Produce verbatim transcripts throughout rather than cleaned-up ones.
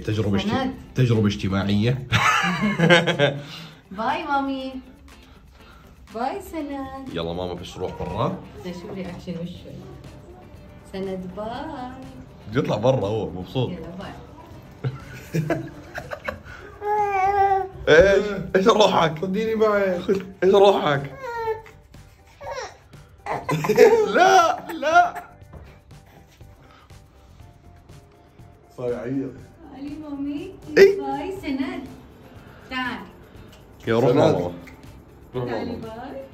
تجربة اجت... تجربة اجتماعية. باي مامي. باي سند. يلا ماما بس نروح برا. شوف رياكشن وشه. سند باي. بده يطلع برا هو مبسوط. يلا باي. ايش؟ ايش روحك؟ خديني معك. ايش روحك؟ لا لا صار يعيط. تعالي مامي. إيه؟ باي سند. تعال. يا روح ماما. روح تعالي ماما. باي.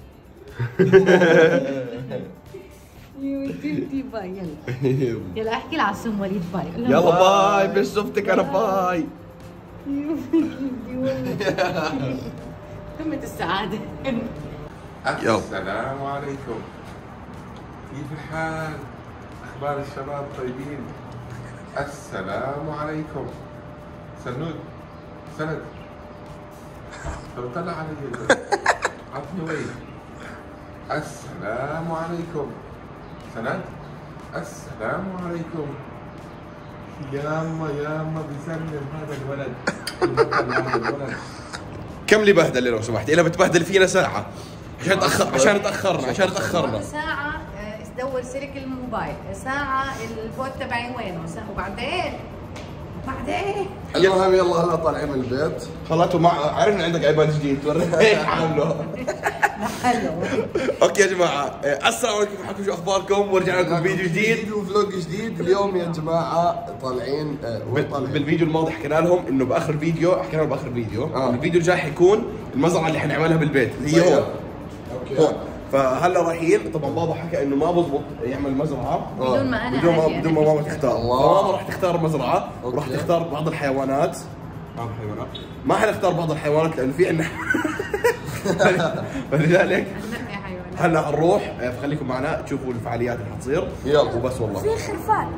يو تبدي باي يلا. يلا احكي لعصوم وليد باي. يلا باي بس شفتك انا باي. يو تبدي والله. قمة السعادة. السلام عليكم. كيف الحال؟ أخبار الشباب طيبين؟ السلام عليكم. سنود سند. طب طلع علي. عطني وي. السلام عليكم. سند. السلام عليكم. ياما ياما بيسلم هذا الولد. هذا الولد. كم لي بهدله لو سمحت؟ إلا بتبهدل فينا ساعة عشان تأخر عشان تأخرنا عشان تأخرنا. ساعة تدور سلك الموبايل، ساعة الفوت تبعي وينه، وبعدين بعدين المهم يلا هلا طالعين من البيت. خلاته مع عرفنا عندك ايباد جديد تورينا ايش عامله. حلو. اوكي يا جماعة السلام عليكم كيف حالكم شو اخباركم ورجعنا لكم فيديو جديد وفلوج جديد. اليوم يا جماعة طالعين بال- بالفيديو الماضي حكينا لهم انه باخر فيديو حكينا لهم باخر فيديو آه. الفيديو الجاي حيكون المزرعة اللي حنعملها بالبيت اللي هي هون اوكي. هون. فهلا رايحين طبعا بابا حكى انه ما بزبط يعمل مزرعة بدون ما انا بدون ما أجي، بدون أنا ما ماما أجي. تختار. الله. فماما راح تختار مزرعة وراح أوكي. تختار بعض الحيوانات. بعض الحيوانات. ما حنختار بعض الحيوانات لانه في عندنا فلذلك نقي حيوانات. هلا حنروح فخليكم معنا تشوفوا الفعاليات اللي حتصير. يلا. وبس والله. في خرفان.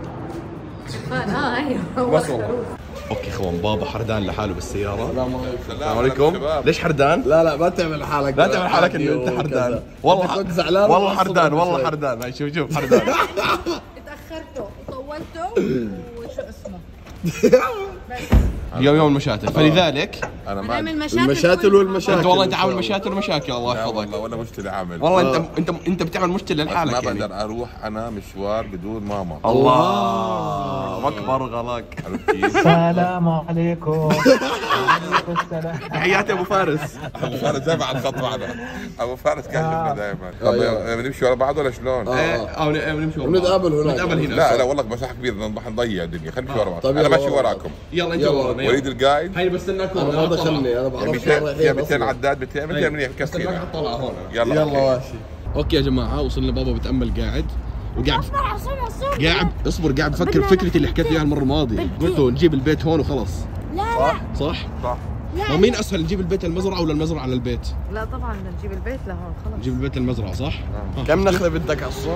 اه ايوه هو بس والله. اوكي خوان بابا حردان لحاله بالسيارة. السلام عليكم. السلام عليكم. ليش حردان؟ لا لا ما تعمل حالك. لا تعمل حالك انه انت حردان. والله كنت زعلان والله ومعصب حردان والله شوي. حردان. هاي شوف شوف حردان. تاخرته وطولته وشو اسمه اليوم يوم المشاتل فلذلك أنا ما نعمل مشاكل. المشاتل والمشاكل. انت والله انت عامل مشاتل ومشاكل الله لا والله يحفظك. ولا مشكلة عامل. والله انت انت انت بتعمل مشكله بس لحالك ما يعني. بقدر أروح أنا مشوار بدون ماما. الله اكبر غلط. عرفت كيف؟ السلام عليكم. وعليكم السلام. تحياتي ابو فارس. أبو فارس دائما على الخط معنا. أبو فارس كان يشوفنا دائما. آه، يلا. طب بنمشي ورا بعض ولا شلون؟ آه. ايه اه نمشي ورا بعض. ونتقابل هناك. نتقابل هنا. لا لا والله مساحة كبيرة نضح نضيع الدنيا. خلينا نمشي ورا بعض. طيب أنا يلا ماشي ورا وراكم. يلا انت يلا. ورانا. وليد القايد. هاي بستناكم. انا ما دخلني انا بعرف مئتين مئتين عداد مئتين مئتين منيح بستناك مكسرين. اطلع هون. يلا يلا أوكي. ماشي. اوكي يا جماعه وصلنا بابا بتامل قاعد وقاعد اصبر عصام عصام. قاعد اصبر قاعد بفكر بفكرتي اللي حكيت اياها المره الماضيه. قلت له نجيب البيت هون وخلص. لا لا صح؟ صح. ما مين اسهل نجيب البيت المزرعه ولا المزرعه للبيت؟ لا طبعا بدنا نجيب البيت لهون خلص. نجيب البيت المزرعه صح؟ آه. كم نخلة بدك عصام؟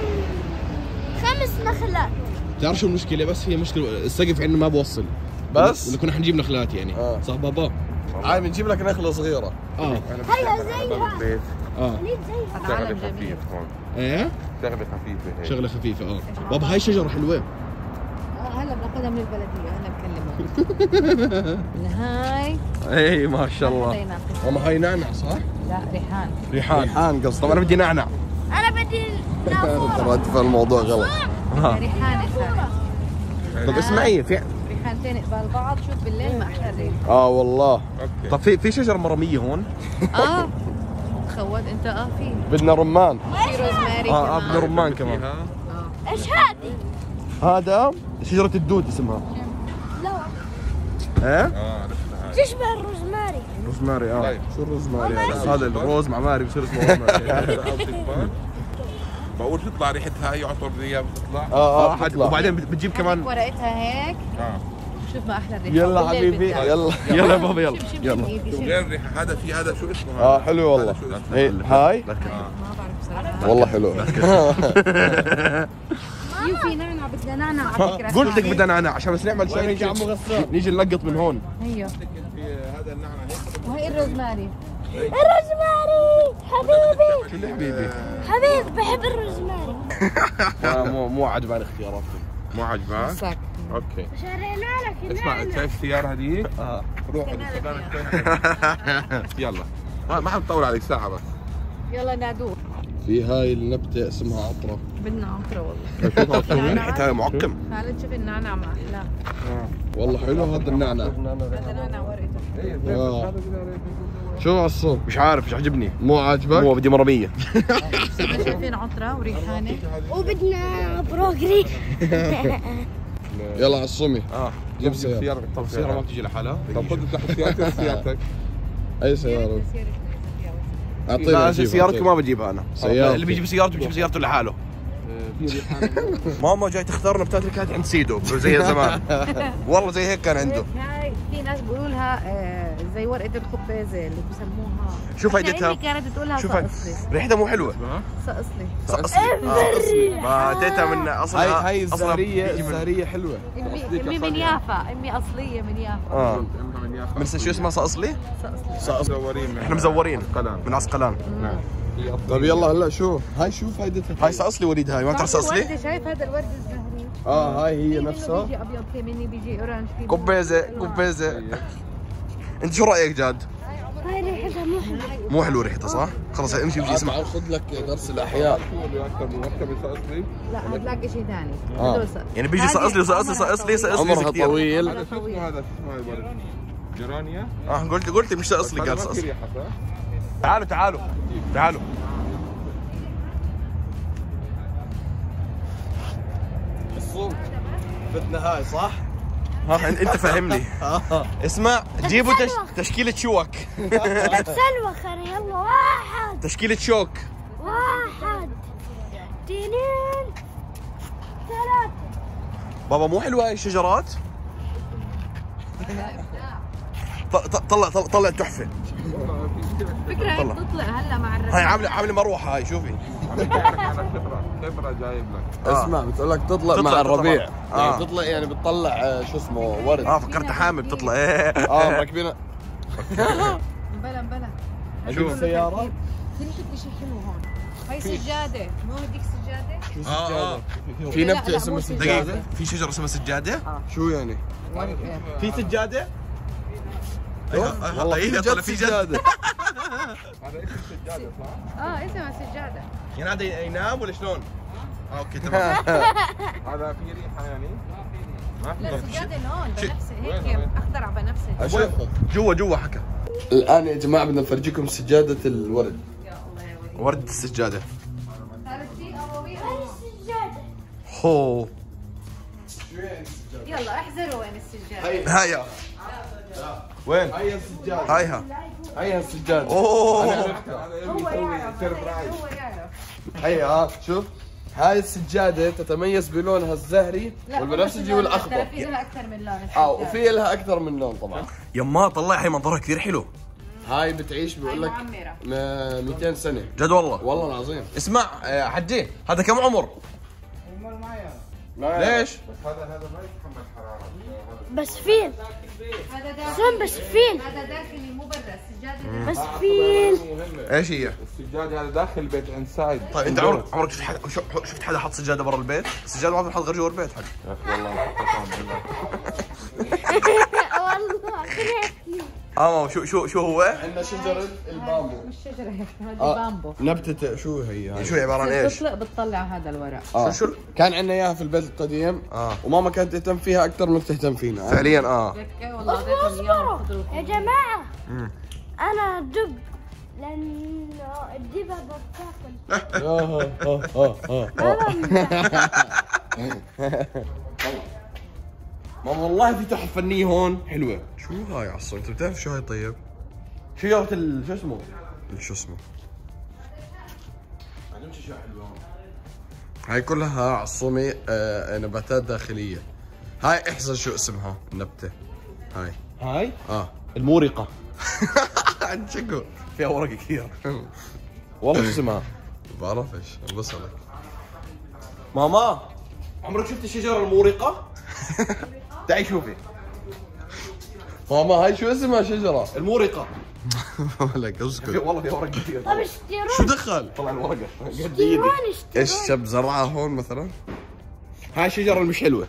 خمس نخلات. بتعرف شو المشكله بس هي مشكله السقف عندنا ما بوصل. بس؟ ولا كنا حنجيب نخلات يعني. آه. صح بابا؟ عادي بنجيب لك نخلة صغيرة. اه هيا زيها. البيت اه ليد زيها. شغلة عالم جميل. خفيف هون. ايه شغلة خفيفة هيك. شغله خفيفه اه. بابا هاي شجره حلوه. اه هلا بناخذها من البلديه هلا بكلمها. من هاي اي ما شاء الله. خلينا ناخذها. ماما هاي نعنع صح؟ لا ريحان. ريحان. ريحان قصدي. طب انا بدي نعنع. انا بدي نافورة. ترى انت فاهم الموضوع غلط. ريحان ريحان. طب اسمعي في ريحانتين قبال بعض شوف بالليل ما احلى الريح. اه والله. اوكي. طب في في شجر مرميه هون؟ اه خود انت اه في بدنا رمان. في روزماري اه اه كمان. بدنا رمان كمان. فيها. ايش هذه؟ هذا شجره الدود اسمها. لا ايه؟ اه عرفتها. تشبه الروزماري. روزماري اه. طيب. شو الروزماري هذا؟ هذا الروز مع ماري بصير اسمه روزماري. بقول تطلع ريحتها هي عطر اياها بتطلع. اه اه حد- بتطلع. وبعدين بت- بتجيب كمان. ورقتها هيك اه شوف ما احلى الريحه. يلا بالليل حبيبي بالذات. يلا. يلا يا بابا يلا شوف شوف يلا. ايدي شوف. غير ريحة هذا في هذا شو اسمه هذا؟ اه حلو والله. هذا شو اسمه؟ ايه هاي ما بعرف بصراحه. والله حلو. يو في نعنع بدنا نعنع على فكره. قلت لك بدنا نعناع عشان بس نعمل شيء نيجي نيجي نلقط من هون. هيو في هذا النعنع هيك. وهي الروزماري. الروزماري حبيبي. شو اللي حبيبي؟ حبيبي بحب الروزماري. مو مو عجباني اختياراتكم. مو عجبان؟ مساك اوكي. شرينا لك اسمع، النعنع. شايف السيارة هذيك؟ اه روح يلا ما ما حنطول عليك ساعة بس. يلا نادوه. في هاي النبتة اسمها عطرة. بدنا عطرة والله. ريحتها معقم. خالد شوف النعناع ما احلاه. والله حلو هذا النعناع. هذا نعناع ورقته. آه. شو عصام؟ مش عارف مش عجبني. مو عاجبك؟ مو بدي مرمية. شايفين عطرة وريحانة. وبدنا بروجري. يلا عصومي. اه جيب سيارة. طب السيارة ما بتيجي لحالها؟ طب خذ افتح سيارتك سيارتك. اي سيارة؟ اعطينا لا نجيب، سيارتك أعطينا. ما بجيبها انا. سيارتي. اللي بيجيب سيارته بيجيب سيارته لحاله. في ريحان. ماما جاي تختار نباتات اللي كانت عند سيدو زي زمان. والله زي هيك كان عنده. هاي في ناس بيقولوا لها آه، زي ورقة الخبازة اللي بسموها. شو إحنا فايدتها؟ أمي كانت تقولها شو صقصلي. ريحتها مو حلوة. صقصلي. صقصلي. ما اتيتها من هاي اصلها. هاي أصلها الزهرية بيجي من- الزهرية حلوة. امي امي من يافا، امي اصلية من يافا. اه امها من يافا. من شو اسمها صقصلي؟ صقصلي. مزورين. احنا مزورين عسقلان. من عسقلان. نعم. طيب يلا هلا شو؟ هاي شو فايدتها؟ هاي صقصلي وليد، هاي ما بتعرف صقصلي؟ وردة، شايف هذا الورد الزهري؟ اه هاي هي في منه نفسها. بيجي ابيض، في مني بيجي اورانج، في منه قبيزة ألوان. قبيزة. انت شو رايك جاد؟ هاي ريحتها مو حلوة. مو حلو ريحتها صح؟ خلص امشي امشي اسمع. تعال خذ لك درس الاحياء. شو اللي اكثر من مكتب صقصلي؟ لا هتلاقي شيء ثاني. آه. هدول صقصلي. يعني بيجي صقصلي وصقصلي صقصلي صقصلي عمرها كثير. طويل. هذا شو اسمه هذا؟ شو اسمه الورد؟ جيرانيا؟ اه قلت قلت مش صقصلي قال هذا ما في صقصلي. ريحة صح؟ تعالوا تعالوا تعالوا. الصوت بدنا هاي صح؟ ها انت فهمني. اسمع جيبوا تش... تشكيلة شوك. لا تسلوى خير. يلا واحد تشكيلة شوك. واحد اثنين ثلاثة. بابا مو حلوة هاي الشجرات؟ ط- ط- طلع طلع طلع تحفة. فكرة هيك طلع. تطلع هلا مع الربيع. هاي عاملة عاملة مروحة هاي شوفي. انا خبرة خبرة جايب لك. آه. اسمع بتقول لك تطلع, تطلع- مع تطلع. الربيع. آه. يعني تطلع يعني بتطلع آه، شو اسمه ورد. اه فكرت حامل بتطلع ايه. اه مركبين. مبلا مبلا. شو السيارة؟ في شفت شيء حلو هون. هاي سجادة، مو هديك سجادة؟ اه اه في لا، نبتة لا، اسمها مو سجادة. دقيقة في شجرة اسمها سجادة؟ شو يعني؟ ورد إيه. في سجادة؟ والله ايه في طلع جد في جد. سجادة. هذا اسم السجادة صح؟ اه اسمها سجادة. يعني هذا ينام ولا شلون؟ اه اوكي تمام. هذا في ريحة يعني؟ ما في لا ريحة. سجادة لون شي- بنفسه هيك اخضر على بنفسه. اشوفها. جوا جوا حكى. الان يا جماعة بدنا نفرجيكم سجادة الورد. ورد السجادة. هاي السجادة. هو يلا احذروا وين السجادة. هاي وين؟ هاي السجادة. هايها هاي السجادة. اوه هو يعرف هو يعرف. هي ها شوف. هاي السجادة تتميز بلونها الزهري والبنفسجي والاخضر. في لها اكثر من لون. اه وفي لها اكثر من لون طبعا. يما طلع هي منظرها كثير حلو. هاي بتعيش بيقول لك معمرة. م- مئتين سنة. جد والله. والله العظيم. اسمع آه، حجي هذا كم عمر؟ ليش؟ هذا هذا ما يتحمل حرارة. بس فين هذا داخلي. سم بس فين هذا داخلي مو برا السجادة. بس فين ايش هي؟ السجادة هذا داخل البيت انسايد. طيب انت عمرك عمرك شفت حدا شو- شفت حدا حط سجاده برا البيت؟ السجاده ما بتحط غير جوا البيت حد. يا اخي والله قسم بالله. والله خليتني. اه شو شو شو هو؟ عندنا شجرة البامبو. مش شجرة هيك هذه آه. بامبو. نبتة شو هي هاي؟ شو هي عباره عن ايش؟ بتطلق بتطلع هذا الورق. آه. شو- شو- كان عندنا اياها في البيت القديم. آه. وماما كانت تهتم فيها اكثر من تهتم فينا. فعليا اه. هيك والله اصبروا اعطيتهم اياهم اصبروا خضروا. يا جماعة. انا دب لان الدببة بتاكل. آه، آه، آه، آه، آه. ماما والله في تحف فنيه هون حلوه. شو هاي عصا انت بتعرف شو هاي طيب؟ شجره ال شو اسمه؟ شو اسمه؟ هاي كلها عصومي آه نباتات داخلية. هاي احزر شو اسمها النبتة. هاي هاي اه المورقه. عن شكو فيها ورق كثير. والله شو اسمها؟ بعرفش بسألك. ماما عمرك شفت الشجره المورقه؟ تعي شوفي ماما هاي شو اسمها شجرة؟ المورقه. لك اسكت. والله فيها ورق كثير. طب اشترون شو دخل؟ طلع الورقه. اشترون ايش اشترون. شاب زرعها هون مثلا؟ هاي الشجره اللي مش حلوه.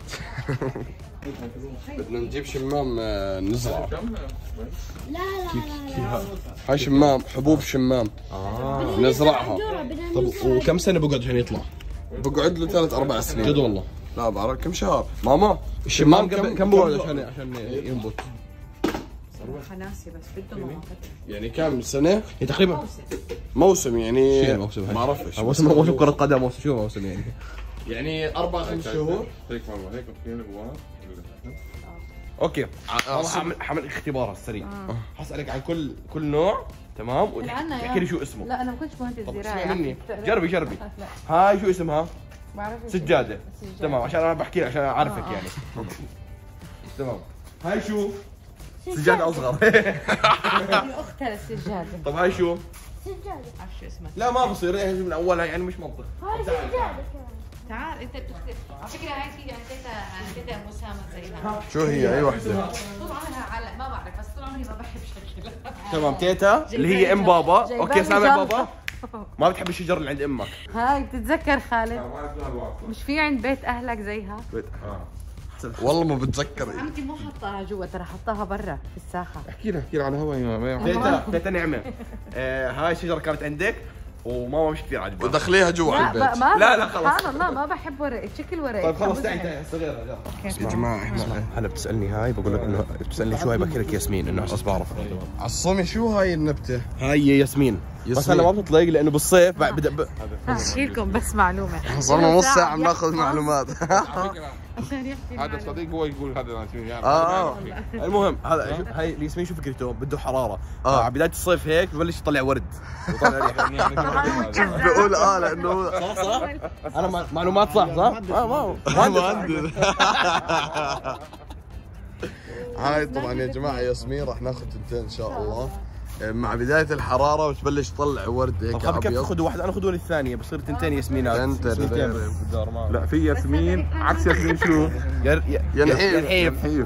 بدنا نجيب شمام آه، نزرعه. لا لا لا لا هاي شمام، حبوب شمام اه نزرعها. طب وكم سنه بقعد عشان يطلع؟ بقعد له ثلاث اربع سنين. جد والله؟ لا بعرف كم شهر. ماما الشمام كم- كم كم بقعد عشان عشان ينبت؟ خناسي بس بده موقف. يعني كم سنه؟ هي تقريبا موسم يعني. شو موسم هاي؟ ما بعرفش. موسم موسم كره قدم، موسم شو موسم يعني؟ يعني اربع خمس شهور. هيك مرة هيك فينا جواه. اوكي ماما حعمل حعمل اختبار سريع. حسألك عن كل كل نوع تمام العنا وتحكي لي شو اسمه. لا انا ما كنتش مهندس طب زراعي. اسمعي مني، لا. جربي جربي. لا هاي شو اسمها؟ بعرف سجادة. سجادة. تمام عشان انا بحكي لك عشان اعرفك آه، آه. يعني. تمام. هاي شو؟ سجادة اصغر. هي اختها للسجاده. طب هاي شو؟ سجادة. بعرف شو اسمها. لا ما بصير هي من اولها يعني مش منطق. هاي سجادة كمان. تعال انت بتختار. على فكره هاي في عندها عندها مسامه زيها. شو هي؟ اي وحده. طول عمرها علق ما بعرف بس طول عمري ما بحب شكلها. تمام تيتا اللي هي ام بابا. جايبة اوكي لي سامع جنطة. بابا؟ ما بتحب الشجر اللي عند امك. هاي بتتذكر خالد ما عرفنا الوقت. مش في عند بيت اهلك زيها؟ والله ما بتذكر. عمتي مو حطاها جوا ترى حطاها برا في الساحه. احكي لها احكي لها على هواي ما تيتا تيتا نعمة. آه، هاي الشجرة كانت عندك وماما مش كثير عجبها. ودخليها جوا لا البيت. ما لا، لا، خلص. سبحان الله ما بحب ورق شكل ورق. طيب خلص تعي تعي صغيرة. يا جماعه احنا هلا بتسالني هاي بقول لك انه بتسالني شو هاي بحكي لك ياسمين انه اساس بعرف. عصومي شو هاي النبته؟ هاي ياسمين. بس ياسمين. هلا ما بتطلق لانه بالصيف بعد بدا ب... احكي لكم بس معلومه. صرنا نص ساعه بناخذ معلومات. عشان يحكي هذا الصديق هو يقول هذا ناسين يعني. اه اه المهم هذا شوف هاي الياسمين شو فكرته بده حراره. آه. آه. بدايه الصيف هيك ببلش يطلع ورد ويطلع ريحه. شوف بقول اه لانه صح صح انا مع- معلومات صح صح؟ اه ما مهندس. هاي طبعا يا جماعه ياسمين راح ناخذ تنتين ان شاء الله. مع بدايه الحراره بتبلش تطلع ورد هيك طب خلي كيف ابيض. تاخذ واحده انا اخذ ولا الثانيه بصير تنتين ياسمينات. تنتين. لا في ياسمين عكس ياسمين شو؟ يا يا يا نحيف. نحيف. نحيف.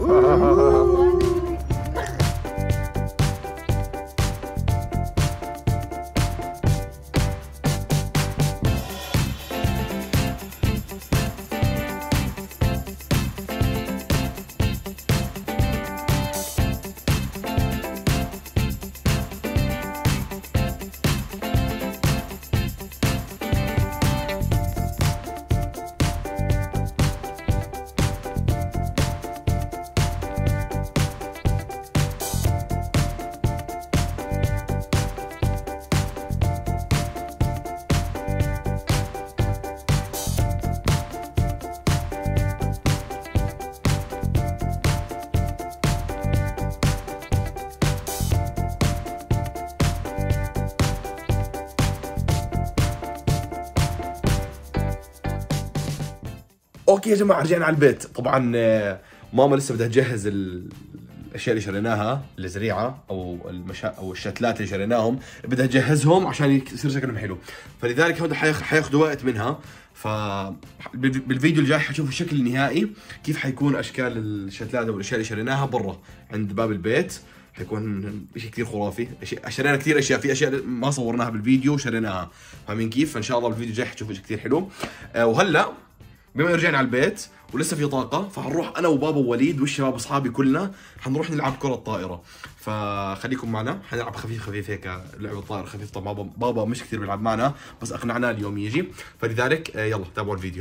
اوكي يا جماعه رجعنا على البيت. طبعا آه، ماما لسه بدها تجهز ال- الاشياء اللي شريناها الزريعه او المشا او الشتلات اللي شريناهم بدها تجهزهم عشان يصير شكلهم حلو. فلذلك هذا حياخ- حياخذوا وقت منها. ف بال- بالفيديو الجاي حتشوفوا الشكل النهائي كيف حيكون اشكال الشتلات او الاشياء اللي شريناها برا عند باب البيت. حيكون شيء كثير خرافي. أشياء- شرينا كثير اشياء، في اشياء ما صورناها بالفيديو وشريناها. فاهمين كيف؟ فان شاء الله بالفيديو الجاي حتشوفوا شيء كثير حلو. آه، وهلا بما رجعنا على البيت ولسه في طاقة فحنروح أنا وبابا ووليد والشباب أصحابي كلنا حنروح نلعب كرة طائرة. فخليكم معنا حنلعب خفيف خفيف هيك لعبة طائرة خفيف. طبعا بابا, بابا مش كثير بيلعب معنا بس أقنعناه اليوم يجي. فلذلك آه، يلا تابعوا الفيديو.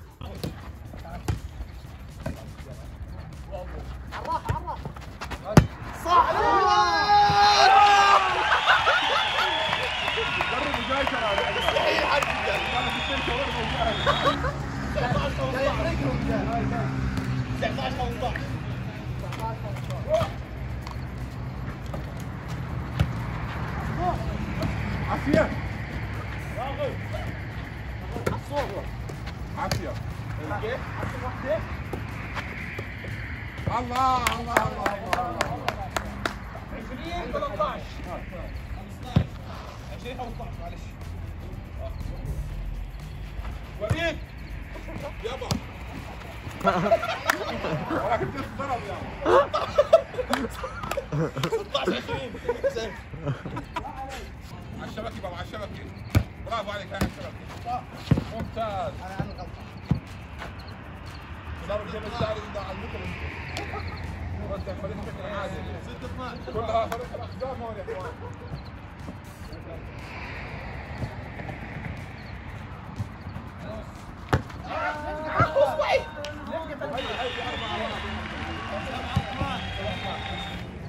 عافية عافية الله الله الله الله عشرين ثلاثة عشر عشرين خمسة عشر معلش وليد يابا ولا كنت تضرب يا ستة عشر عشرين على الشبكة بابا على الشبكة برافو عليك على الشبكة ممتاز صار الجبل الثاني من على المتر رجع فريق عادي كلها فريق الاحزاب هون يا اخوان